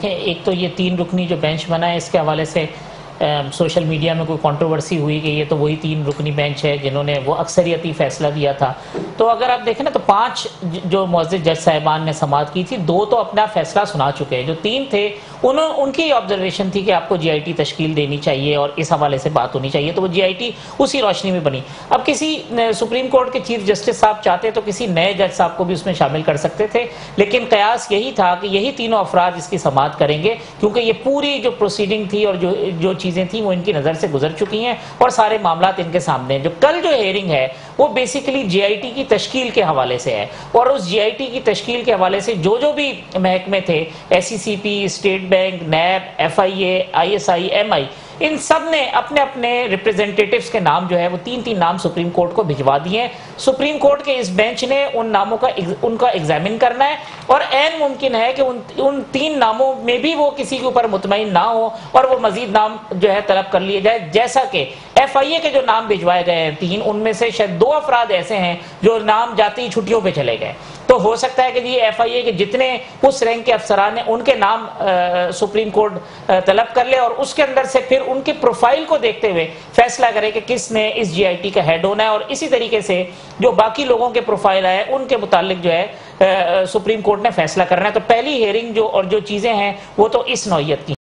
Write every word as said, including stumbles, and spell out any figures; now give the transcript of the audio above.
ایک تو یہ تین رکنی جو بینچ بنا ہے اس کے حوالے سے سوشل میڈیا میں کوئی کنٹروورسی ہوئی کہ یہ تو وہی تین رکنی بینچ ہے جنہوں نے وہ اکثریتی فیصلہ دیا تھا. تو اگر آپ دیکھیں نا تو پانچ جو معزز جج صاحبان نے سماعت کی تھی، دو تو اپنا فیصلہ سنا چکے ہیں. جو تین تھے انہوں ان کی آبزرویشن تھی کہ آپ کو جی آئی ٹی تشکیل دینی چاہیے اور اس حوالے سے بات ہونی چاہیے، تو وہ جی آئی ٹی اسی روشنی میں بنی. اب کسی سپریم کورٹ کے چیف جسٹس صاحب چاہتے تو کسی نئے جج صاحب کو بھی اس میں شامل کر سکتے تھے، لیکن قیاس یہی تھا کہ یہی تینوں افراد اس کی سماعت کریں گے، کیونکہ یہ پوری جو پروسیڈنگ تھی اور جو جو چیزیں تھیں وہ ان کی نظر سے گزر چکی ہیں اور سارے معاملات ان کے سامنے ہیں. جو کل جو ہیئرنگ ہے وہ بیسیکلی جی آئی ٹی کی تشکیل کے حوالے سے ہے، اور اس جی آئی ٹی کی تشکیل کے حوالے سے جو جو بھی محکمے تھے، S C C P, state bank, NAB, F I A, I S I, M I, ان سب نے اپنے اپنے ریپریزنٹیٹیوز کے نام جو ہے وہ تین تین نام سپریم کورٹ کو بھجوا دیے ہیں. سپریم کورٹ کے اس بینچ نے ان ناموں کا ان کا ایگزامن کرنا ہے، اور عین ممکن ہے کہ ان ان تین ناموں میں بھی وہ کسی کے اوپر مطمئن نہ ہو اور وہ مزید نام جو ہے طلب کر لیے جائے. جیسا کہ ایف آئی اے کے جو نام بھجوائے گئے ہیں تین، ان میں سے شاید دو افراد ایسے ہیں جو نام جاتی چھٹیوں پہ چلے گئے. تو ہو سکتا ہے کہ یہ ایف آئی اے کے جتنے اس رینک کے افسران ہیں ان کے نام سپریم کورٹ طلب کر لے، اور اس کے اندر سے پھر ان کی پروفائل کو دیکھتے ہوئے فیصلہ کرے کہ کس نے اس جی آئی ٹی کا ہیڈ ہونا ہے، اور اسی طریقے سے جو باقی لوگوں کے پروفائل آئے ان کے متعلق جو ہے سپریم کورٹ نے فیصلہ کرنا ہے. تو پہلی ہیئرنگ جو اور جو چیزیں ہیں وہ تو اس نوعیت کی